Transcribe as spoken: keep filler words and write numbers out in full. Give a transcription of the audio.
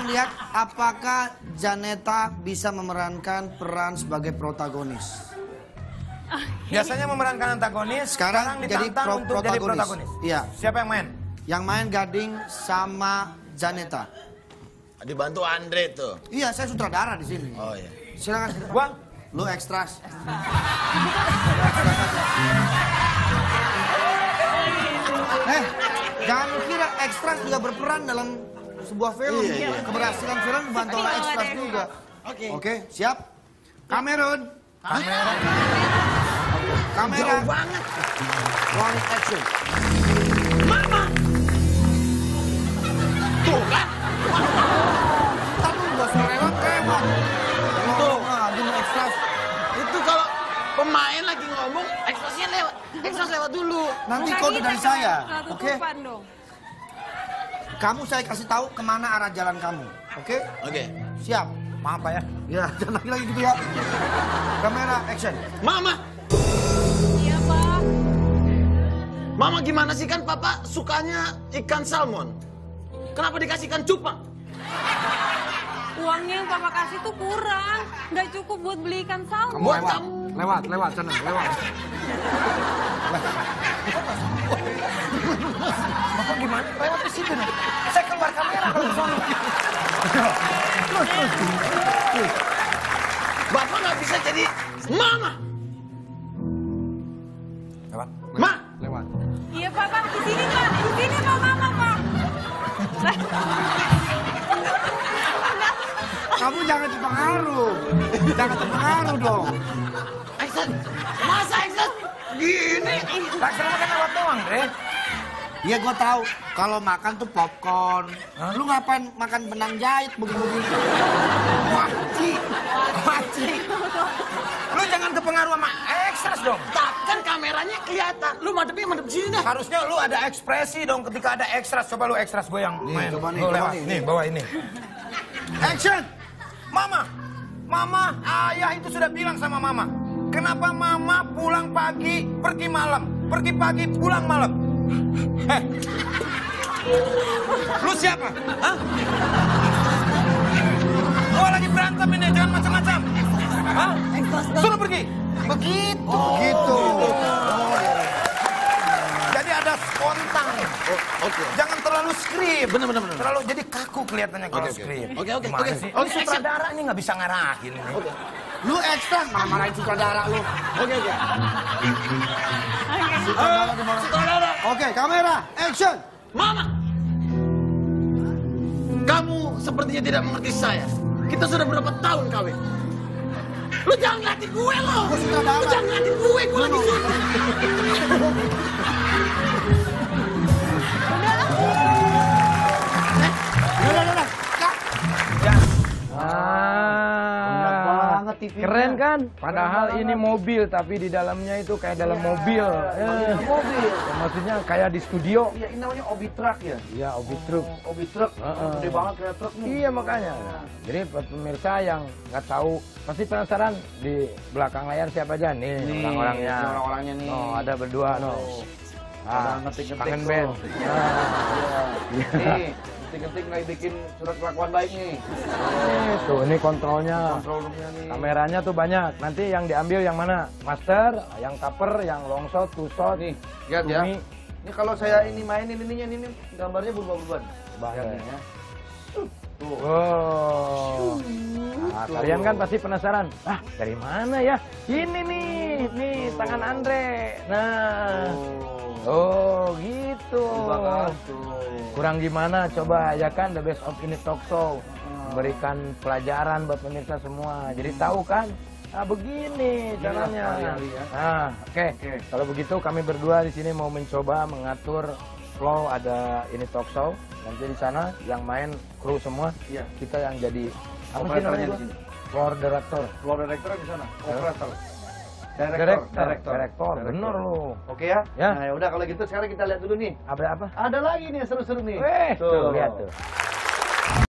lihat apakah Janeta bisa memerankan peran sebagai protagonis. Biasanya memerankan antagonis, sekarang, sekarang jadi ditantang pro untuk protagonis. jadi protagonis. Iya. Siapa yang main? Yang main Gading sama Janeta. Dibantu Andre tuh. Iya, saya sutradara di sini. Oh iya. Silakan. Gua? Lu ekstras. Eh, jangan kira ekstras juga berperan dalam sebuah film. Iya, iya. Keberhasilan film dibantu oleh ekstras juga. Oke. Oke, siap. Kamerun. Kamera. Kamera. Jauh banget. One action. Mama. Tuh kan. Ntar lu gua suruh lewat, lewat. Tuh. Nah, dia mau ekstras. Itu kalau pemain lagi ngomong, ekstrasnya lewat. Ekstras lewat dulu. Nanti kode dari saya. Oke? Dong. Kamu saya kasih tahu kemana arah jalan kamu. Oke? Oke. Siap. Maaf Pak ya. Ya, jangan lagi-lagi gitu ya. Kamera action. Mama. Iya, Pak. Mama gimana sih, kan Papa sukanya ikan salmon. Kenapa dikasih ikan cupang? Uangnya yang Papa kasih tuh kurang. Nggak cukup buat beli ikan salmon. Buat lewat. kamu. Lewat, lewat sana, lewat. Bapak gimana? Lewat ke situ nih. Saya keluar kamera kalau ke sana. Terus, terus. Terus. Bapak nggak bisa jadi mama. Lewat. Ma. Lewat. Iya, Pak. Pak. Di sini, Pak. Di sini, Pak. Mama, Pak. Kamu jangan terpengaruh. Jangan terpengaruh dong. Eksan. Masa Eksan gini? Laksana kan lewat doang, Dre. Iya, gue tahu. Kalau makan tuh popcorn. Lu ngapain makan benang jahit begitu-begitu? Waci. Waci. Lu jangan kepengaruh sama ekstras dong. Tapi kan kameranya kelihatan. Lu madepnya madep sini dah. Harusnya lu ada ekspresi dong ketika ada ekstras. Coba lu ekstras gue yang Nih, main. coba nih, Lu coba lewat. nih. Nih, bawa ini. Action. Mama, Mama, ayah itu sudah bilang sama Mama. Kenapa Mama pulang pagi, pergi malam? Pergi pagi, pulang malam. Eh, lu siapa? Hah? Gua lagi berantem ini, jangan macam-macam. Hah? Suruh pergi. Begitu. Oh, gitu. Jadi ada spontan. Oh, oke. Jangan terlalu skrip. Bener, bener, bener. Terlalu jadi kaku kelihatannya kalau Oke, oke. skrip. Oke, oke, Gimana oke. sih? Oke, Ini sutradara nih nggak bisa ngarahin ini. Oke. Lu ekstra marah-marahin sutradara lu. Oke, oke. Sutradara di mana? Sutradara. Oke, kamera action. Mama. Kamu sepertinya tidak mengerti saya. Kita sudah berapa tahun kawin? Lu jangan ngeliatin gue lo. Gua sutradara. Lu jangan ngeliatin gue, gue lagi syuting. Udah, udah, udah. Kak. Ya. Ah, banget T V-nya. keren kan? Padahal ini mobil, tapi di dalamnya itu kayak dalam mobil. Eh, Mobil. ya, maksudnya kayak di studio. Iya, ini namanya Obi Truck ya? Iya, obi truk. Obi Truck. Heeh. Gede banget kayak truk nih. Iya makanya. Jadi buat pemirsa yang nggak tahu, pasti penasaran di belakang layar siapa aja nih, Nih, orang-orangnya. ini orang-orangnya nih. Oh, ada berdua, no. Ada Ah, ngetik-ngetik kangen tuh. band. Iya. Nih, ngetik-ngetik lagi bikin surat kelakuan baik nih. Eh, tuh, ini kontrolnya. Kontrol roomnya nih. Kameranya tuh banyak. Nanti yang diambil yang mana? Master, yang cover, yang long shot, two shot. Nih, lihat ya. Tumi. Ini kalau saya ini mainin ininya ini gambarnya berubah-ubah. Coba Lihat ya. nih ya. Tuh. Oh. Nah, Tuh. kalian kan pasti penasaran. Ah, dari mana ya? Ini nih, nih tangan Andre. Nah. Oh, gitu. Dibakar tuh. Kurang gimana? Coba ya kan The Best of Ini Talk Show. Memberikan pelajaran buat pemirsa semua. Jadi tahu kan? Nah, begini caranya. sekali-kali ya. Nah, oke. Oke. Kalau begitu kami berdua di sini mau mencoba mengatur flow ada Ini Talk Show. Nanti di sana yang main kru semua. Iya. Kita yang jadi apa sih Operatornya namanya? di sini. Floor director. Floor director di sana. Operator. Director, director, bener lu. Oke ya? Ya. Nah, ya udah kalau gitu sekarang kita lihat dulu nih. Apa apa? Ada lagi nih yang seru-seru nih. Eh, tuh lihat tuh.